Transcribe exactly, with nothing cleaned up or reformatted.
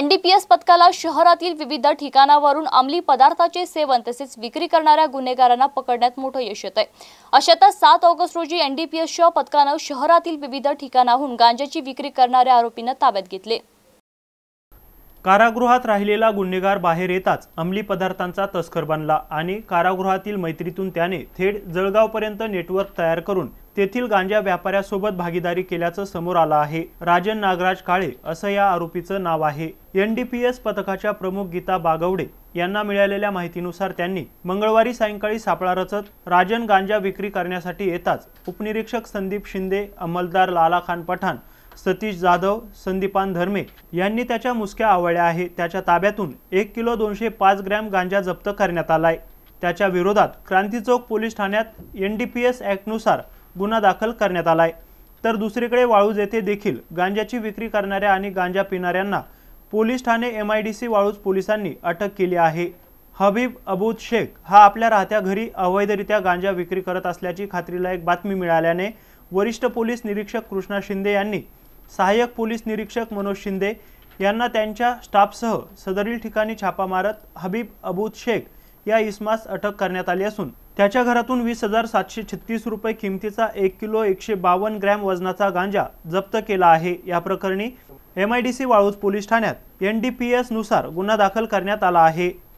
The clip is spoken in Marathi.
एनडीपीएस पथकाला शहरातील विविध ठिकाणावरून अंमली पदार्थाचे सेवन तसेच विक्री करणाऱ्या गुन्हेगारांना पकडण्यात मोठं यश येत आहे। अशातच सात ऑगस्ट रोजी एनडीपीएसच्या पथकानं शहरातील विविध ठिकाणाहून गांजाची विक्री करणाऱ्या आरोपींना ताब्यात घेतले। कारागृहात राहिलेला गुन्हेगार बाहेर येताच अंमली पदार्थांचा तस्कर बनला आणि कारागृहातील मैत्रीतून त्याने थेट जळगावपर्यंत नेटवर्क तयार करून तेथील गांजा व्यापाऱ्यासोबत भागीदारी केल्याचं समोर आलं आहे। राजन नागराज काळे असं या आरोपीचं नाव आहे। एनडीपीएस पथकाच्या प्रमुख गीता बागवडे यांना मिळालेल्या माहितीनुसार त्यांनी मंगळवारी सायंकाळी सापळा रचत राजन गांजा विक्री करण्यासाठी येताच उपनिरीक्षक संदीप शिंदे, अंमलदार लालाखान पठाण, सतीश जाधव, संदीपान धर्मे यांनी त्याच्या मुसक्या आवळल्या आहे। त्याच्या ताब्यातून एक किलो दोनशे पाच ग्रॅम गांजा जप्त करण्यात आलाय। त्याच्या विरोधात क्रांती चौक पोलीस ठाण्यात एनडीपीएस ॲक्टनुसार गुन्हा दाखल करण्यात आलाय। तर दुसरीकडे वाळूज येथे देखील गांजाची विक्री करणाऱ्या आणि गांजा पिणाऱ्यांना पोलीस ठाणे एमआयडीसी वाळूज पोलिसांनी अटक केली आहे। हबीब अबूद शेख हा आपल्या राहत्या घरी अवैधरित्या गांजा विक्री करत असल्याची खात्रीलायक बातमी मिळाल्याने वरिष्ठ पोलीस निरीक्षक कृष्णा शिंदे यांनी सहाय्यक पोलीस निरीक्षक मनोज शिंदे यांना त्यांच्या स्टाफसह सदरील ठिकाणी छापा मारत हबीब अबूद शेख या इसमास अटक करण्यात आली असून त्याच्या घरातून वीस हजार सातशे छत्तीस रुपये किमतीचा एक किलो एकशे बावन्न ग्रॅम वजनाचा गांजा जप्त केला आहे। या प्रकरणी एमआयडीसी वाळूज पोलीस ठाण्यात एनडीपीएस नुसार गुन्हा दाखल करण्यात आला आहे।